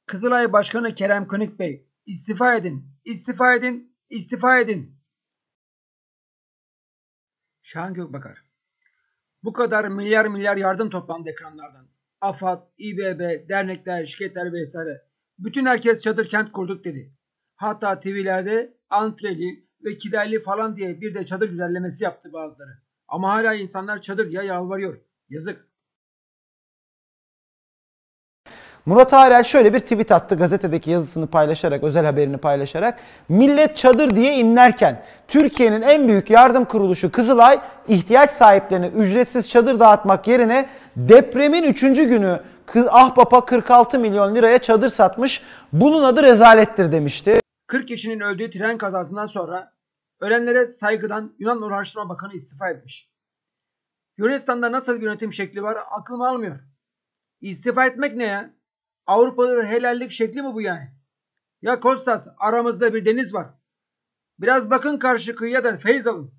Kızılay Başkanı Kerem Kınık Bey, istifa edin, istifa edin, istifa edin. Şahan Gökbakar, bu kadar milyar milyar yardım toplandı ekranlardan. AFAD, İBB, dernekler, şirketler vesaire. Bütün herkes çadır kent kurduk dedi. Hatta TV'lerde antreli ve kilerli falan diye bir de çadır güzellemesi yaptı bazıları. Ama hala insanlar çadır diye yalvarıyor. Yazık. Murat Arel şöyle bir tweet attı, gazetedeki yazısını paylaşarak, özel haberini paylaşarak. Millet çadır diye inlerken Türkiye'nin en büyük yardım kuruluşu Kızılay ihtiyaç sahiplerine ücretsiz çadır dağıtmak yerine depremin 3. günü Ahbap'a 46 milyon liraya çadır satmış. Bunun adı rezalettir demişti. 40 kişinin öldüğü tren kazasından sonra ölenlere saygıdan Yunan Uğraştırma Bakanı istifa etmiş. Yunanistan'da nasıl bir yönetim şekli var aklım almıyor. İstifa etmek ne ya? Avrupa'da helallik şekli mi bu yani? Ya Kostas, aramızda bir deniz var. Biraz bakın karşı kıyıya da feyz alın.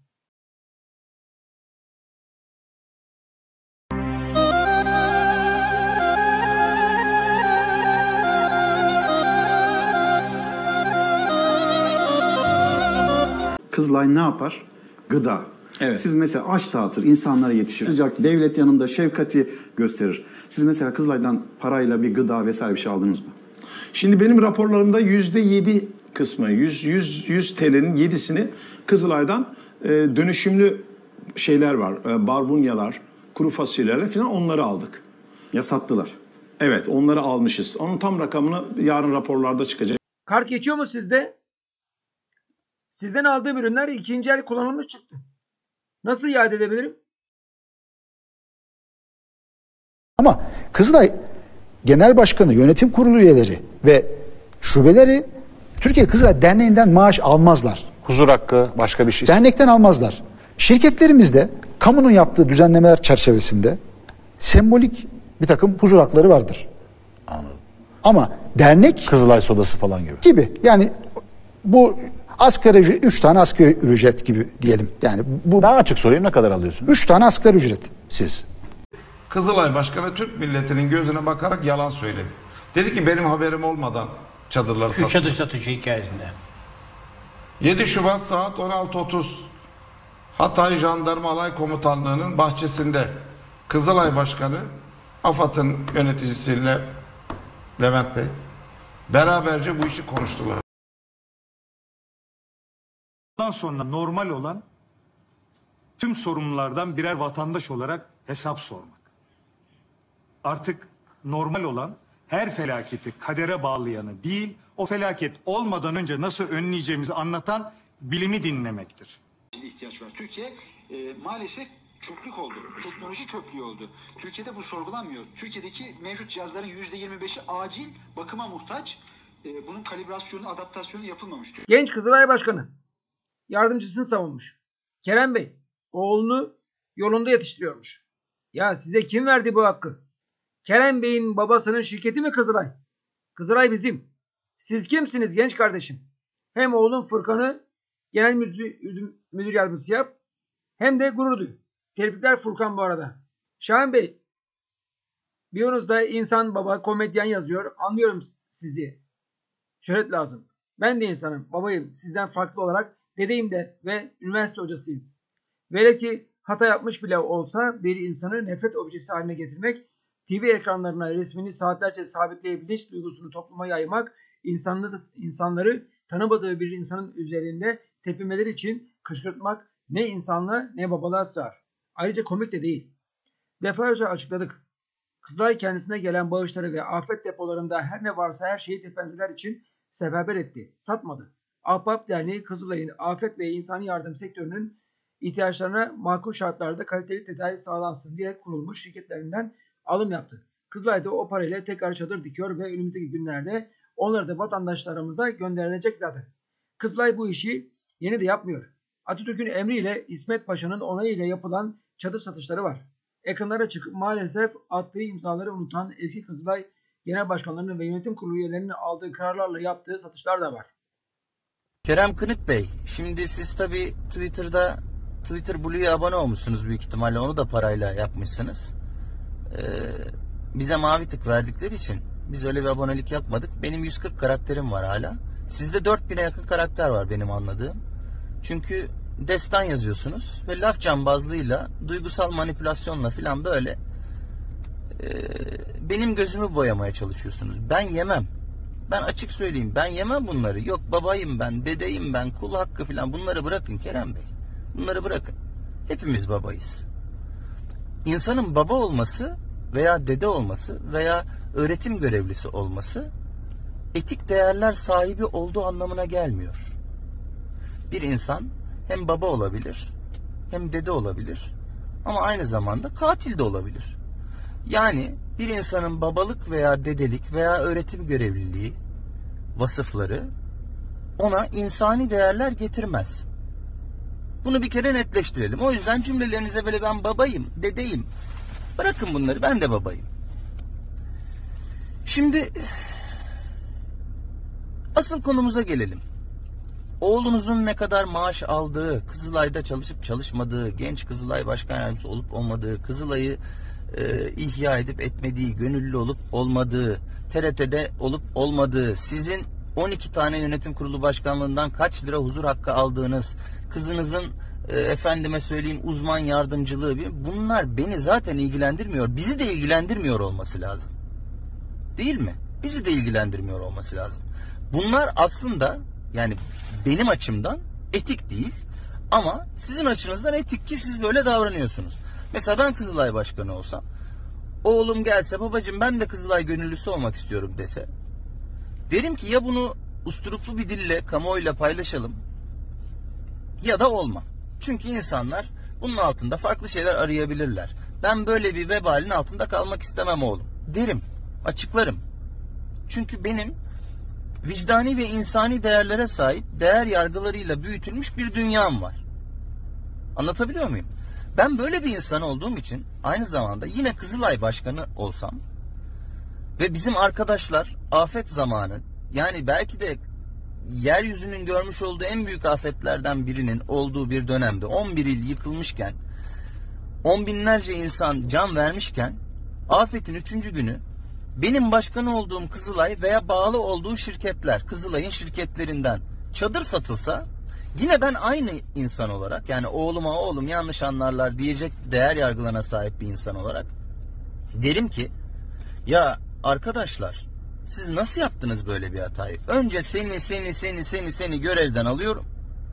Kızılay ne yapar? Gıda. Evet. Siz mesela aç dağıtır, insanlara yetişir. Sıcak, devlet yanında şefkati gösterir. Siz mesela Kızılay'dan parayla bir gıda vesaire bir şey aldınız mı? Şimdi benim raporlarımda %7 kısmı, 100 TL'nin 7'sini Kızılay'dan dönüşümlü şeyler var. Barbunyalar, kuru fasulyeler falan, onları aldık. Ya sattılar? Evet, onları almışız. Onun tam rakamını yarın raporlarda çıkacak. Kart geçiyor mu sizde? Sizden aldığım ürünler ikinci el kullanılmış çıktı. Nasıl iade edebilirim? Ama Kızılay Genel Başkanı, yönetim kurulu üyeleri ve şubeleri Türkiye Kızılay Derneği'nden maaş almazlar. Huzur hakkı, başka bir şey. Dernekten almazlar. Şirketlerimizde kamunun yaptığı düzenlemeler çerçevesinde sembolik bir takım huzur hakları vardır. Anladım. Ama dernek Kızılay sodası falan gibi. Yani bu asgari ücret, 3 tane asgari ücret gibi diyelim. Yani bu Daha açık sorayım, ne kadar alıyorsunuz? 3 tane asgari ücret. Siz. Kızılay Başkanı Türk milletinin gözüne bakarak yalan söyledi. Dedi ki benim haberim olmadan çadırları sattı. Çadır satışı hikayesinde. 7 Şubat saat 16.30 Hatay Jandarma Alay Komutanlığı'nın bahçesinde Kızılay Başkanı AFAD'ın yöneticisiyle Levent Bey beraberce bu işi konuştular. Bundan sonra normal olan tüm sorumlulardan birer vatandaş olarak hesap sormak. Artık normal olan her felaketi kadere bağlayanı değil, o felaket olmadan önce nasıl önleyeceğimizi anlatan bilimi dinlemektir. İhtiyaç var. Türkiye maalesef çöplük oldu. Teknoloji çöplüğü oldu. Türkiye'de bu sorgulanmıyor. Türkiye'deki mevcut cihazların %25'i acil bakıma muhtaç. Bunun kalibrasyonu, adaptasyonu yapılmamış. Genç Kızılay Başkanı yardımcısını savunmuş. Kerem Bey oğlunu yolunda yetiştiriyormuş. Ya size kim verdi bu hakkı? Kerem Bey'in babasının şirketi mi Kızılay? Kızılay bizim. Siz kimsiniz genç kardeşim? Hem oğlun Furkan'ı genel müdür yardımcısı yap, hem de gurur duy. Tebrikler Furkan bu arada. Şahan Bey, biyonuzda insan baba komedyen yazıyor. Anlıyorum sizi. Şöhret lazım. Ben de insanım. Babayım. Sizden farklı olarak dedeyim de ve üniversite hocasıyım. Velev ki hata yapmış bile olsa bir insanı nefret objesi haline getirmek, TV ekranlarına resmini saatlerce sabitleyip bilinç duygusunu topluma yaymak, insanları tanımadığı bir insanın üzerinde tepinmeleri için kışkırtmak ne insanlığa ne babalığa sığar. Ayrıca komik de değil. Defalarca açıkladık. Kızılay kendisine gelen bağışları ve afet depolarında her ne varsa her şeyi depremzeler için seferber etti. Satmadı. Ahbap Derneği Kızılay'ın afet ve insani yardım sektörünün ihtiyaçlarına makul şartlarda kaliteli tedavi sağlansın diye kurulmuş şirketlerinden alım yaptı. Kızılay da o parayla tekrar çadır dikiyor ve önümüzdeki günlerde onları da vatandaşlarımıza gönderilecek zaten. Kızılay bu işi yeni de yapmıyor. Atatürk'ün emriyle İsmet Paşa'nın onayıyla yapılan çadır satışları var. Ekranlara çıkıp maalesef attığı imzaları unutan eski Kızılay Genel Başkanlarının ve Yönetim Kurulu üyelerinin aldığı kararlarla yaptığı satışlar da var. Kerem Kınık Bey, şimdi siz tabii Twitter Blue'ya abone olmuşsunuz büyük ihtimalle, onu da parayla yapmışsınız. Bize mavi tık verdikleri için Biz öyle bir abonelik yapmadık. Benim 140 karakterim var hala. Sizde 4000'e yakın karakter var benim anladığım. Çünkü destan yazıyorsunuz ve laf cambazlığıyla, duygusal manipülasyonla falan böyle benim gözümü boyamaya çalışıyorsunuz. Ben yemem. Ben açık söyleyeyim, ben yemem bunları. Yok babayım ben, dedeyim ben, kul hakkı falan, bunları bırakın Kerem Bey. Bunları bırakın. Hepimiz babayız. İnsanın baba olması veya dede olması veya öğretim görevlisi olması etik değerler sahibi olduğu anlamına gelmiyor. Bir insan hem baba olabilir, hem dede olabilir ama aynı zamanda katil de olabilir. Yani bir insanın babalık veya dedelik veya öğretim görevliliği vasıfları ona insani değerler getirmez. Bunu bir kere netleştirelim. O yüzden cümlelerinize böyle ben babayım, dedeyim. Bırakın bunları, ben de babayım. Şimdi asıl konumuza gelelim. Oğlunuzun ne kadar maaş aldığı, Kızılay'da çalışıp çalışmadığı, genç Kızılay Başkan Yardımcısı olup olmadığı, Kızılay'ı ihya edip etmediği, gönüllü olup olmadığı, TRT'de olup olmadığı, sizin 12 tane yönetim kurulu başkanlığından kaç lira huzur hakkı aldığınız, kızınızın efendime söyleyeyim uzman yardımcılığı, bunlar beni zaten ilgilendirmiyor. Bizi de ilgilendirmiyor olması lazım. Değil mi? Bizi de ilgilendirmiyor olması lazım. Bunlar aslında yani benim açımdan etik değil ama sizin açınızdan etik ki siz böyle davranıyorsunuz. Mesela ben Kızılay Başkanı olsam, oğlum gelse babacığım ben de Kızılay gönüllüsü olmak istiyorum dese, derim ki ya bunu usturuplu bir dille kamuoyuyla paylaşalım ya da olma. Çünkü insanlar bunun altında farklı şeyler arayabilirler. Ben böyle bir vebalin altında kalmak istemem oğlum derim, açıklarım. Çünkü benim vicdani ve insani değerlere sahip, değer yargılarıyla büyütülmüş bir dünyam var. Anlatabiliyor muyum? Ben böyle bir insan olduğum için aynı zamanda yine Kızılay Başkanı olsam ve bizim arkadaşlar afet zamanı, yani belki de yeryüzünün görmüş olduğu en büyük afetlerden birinin olduğu bir dönemde 11 il yıkılmışken, on binlerce insan can vermişken, afetin 3. günü benim başkanı olduğum Kızılay veya bağlı olduğu şirketler, Kızılay'ın şirketlerinden çadır satılsa, yine ben aynı insan olarak, yani oğlum yanlış anlarlar diyecek değer yargılarına sahip bir insan olarak derim ki ya arkadaşlar siz nasıl yaptınız böyle bir hatayı? Önce seni görevden alıyorum.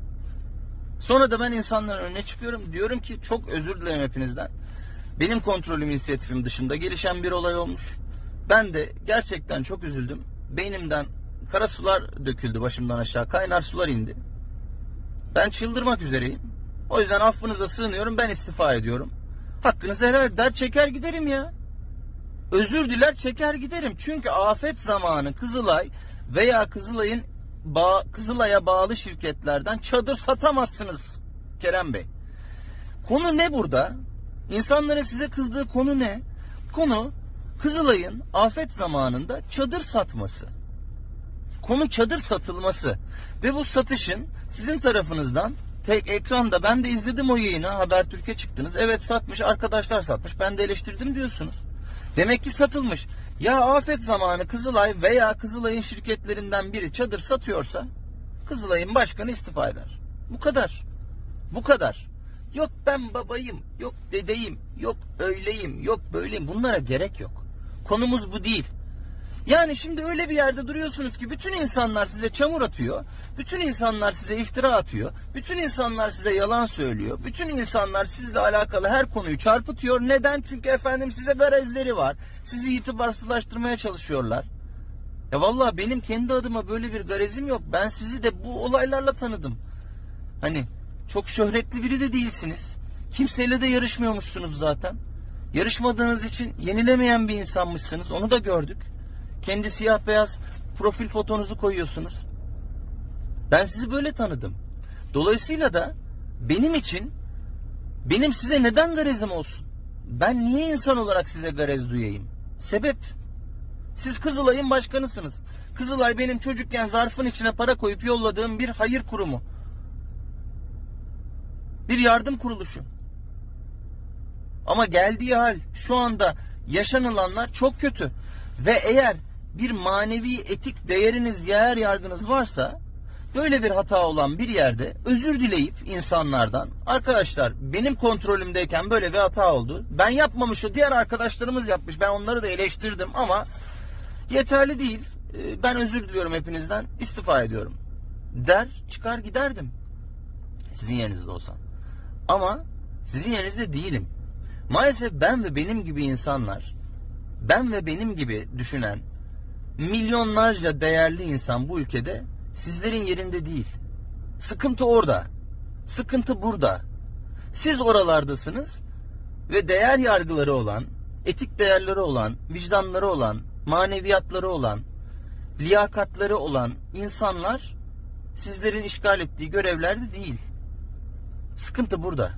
Sonra da ben insanların önüne çıkıyorum. Diyorum ki çok özür dilerim hepinizden. Benim kontrolüm, inisiyatifim dışında gelişen bir olay olmuş. Ben de gerçekten çok üzüldüm. Beynimden kara sular döküldü, başımdan aşağı kaynar sular indi. Ben çıldırmak üzereyim. O yüzden affınıza sığınıyorum, ben istifa ediyorum. Hakkınızı helal eder çeker giderim ya. Özür diler çeker giderim. Çünkü afet zamanı Kızılay veya Kızılay'a bağlı şirketlerden çadır satamazsınız Kerem Bey. Konu ne burada? İnsanların size kızdığı konu ne? Konu Kızılay'ın afet zamanında çadır satması. Konu çadır satılması. Ve bu satışın sizin tarafınızdan tek ekranda, ben de izledim o yayını, Habertürk'e çıktınız. Evet satmış, arkadaşlar satmış, ben de eleştirdim diyorsunuz. Demek ki satılmış. Ya afet zamanı Kızılay veya Kızılay'ın şirketlerinden biri çadır satıyorsa Kızılay'ın başkanı istifa eder. Bu kadar. Bu kadar. Yok ben babayım, yok dedeyim, yok öyleyim, yok böyleyim. Bunlara gerek yok. Konumuz bu değil. Yani şimdi öyle bir yerde duruyorsunuz ki bütün insanlar size çamur atıyor. Bütün insanlar size iftira atıyor. Bütün insanlar size yalan söylüyor. Bütün insanlar sizle alakalı her konuyu çarpıtıyor. Neden? Çünkü efendim size garezleri var. Sizi itibarsızlaştırmaya çalışıyorlar. Ya vallahi benim kendi adıma böyle bir garezim yok. Ben sizi de bu olaylarla tanıdım. Hani çok şöhretli biri de değilsiniz. Kimseyle de yarışmıyormuşsunuz zaten. Yarışmadığınız için yenilemeyen bir insanmışsınız. Onu da gördük. Kendi siyah beyaz profil fotonuzu koyuyorsunuz. Ben sizi böyle tanıdım. Dolayısıyla da benim için, benim size neden garezim olsun? Ben niye insan olarak size garez duyayım? Sebep? Siz Kızılay'ın başkanısınız. Kızılay benim çocukken zarfın içine para koyup yolladığım bir hayır kurumu. Bir yardım kuruluşu. Ama geldiği hal, şu anda yaşanılanlar çok kötü. Ve eğer bir manevi etik değeriniz, değer yargınız varsa böyle bir hata olan bir yerde özür dileyip insanlardan, arkadaşlar benim kontrolümdeyken böyle bir hata oldu. Ben yapmamışım, diğer arkadaşlarımız yapmış. Ben onları da eleştirdim ama yeterli değil. Ben özür diliyorum hepinizden, istifa ediyorum der çıkar giderdim. Sizin yerinizde olsam. Ama sizin yerinizde değilim. Maalesef ben ve benim gibi insanlar, ben ve benim gibi düşünen milyonlarca değerli insan bu ülkede sizlerin yerinde değil. Sıkıntı orada. Sıkıntı burada. Siz oralardasınız ve değer yargıları olan, etik değerleri olan, vicdanları olan, maneviyatları olan, liyakatları olan insanlar sizlerin işgal ettiği görevlerde değil. Sıkıntı burada.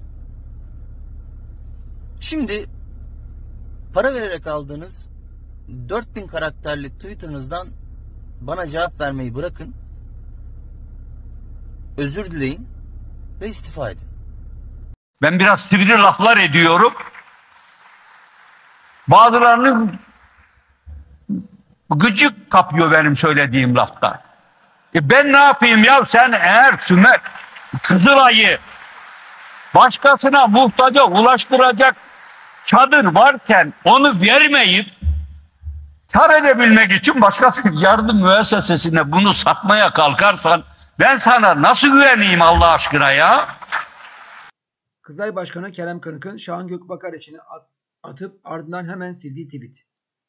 Şimdi para vererek aldığınız 4000 karakterli Twitter'ınızdan bana cevap vermeyi bırakın. Özür dileyin ve istifa edin. Ben biraz sivri laflar ediyorum. Bazılarının gıcık kapıyor benim söylediğim laftan. Ben ne yapayım ya, sen eğer Kızılay'ı başkasına muhtaca ulaştıracak çadır varken onu vermeyip kar edebilmek için başka bir yardım müessesesine bunu satmaya kalkarsan ben sana nasıl güveneyim Allah aşkına ya? Kızılay Başkanı Kerem Kınık'ın Şahan Gökbakar içine atıp ardından hemen sildiği tweet.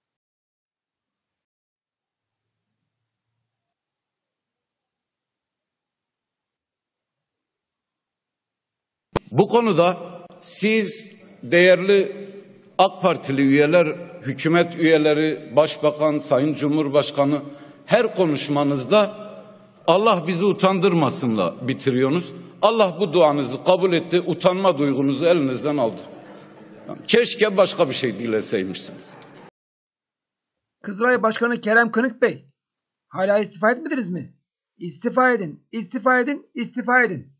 Bu konuda siz değerli AK Partili üyeler, hükümet üyeleri, başbakan, sayın cumhurbaşkanı her konuşmanızda Allah bizi utandırmasınla bitiriyorsunuz. Allah bu duanızı kabul etti, utanma duygunuzu elinizden aldı. Keşke başka bir şey dileseymişsiniz. Kızılay Başkanı Kerem Kınık Bey, hala istifa etmediniz mi? İstifa edin, istifa edin, istifa edin.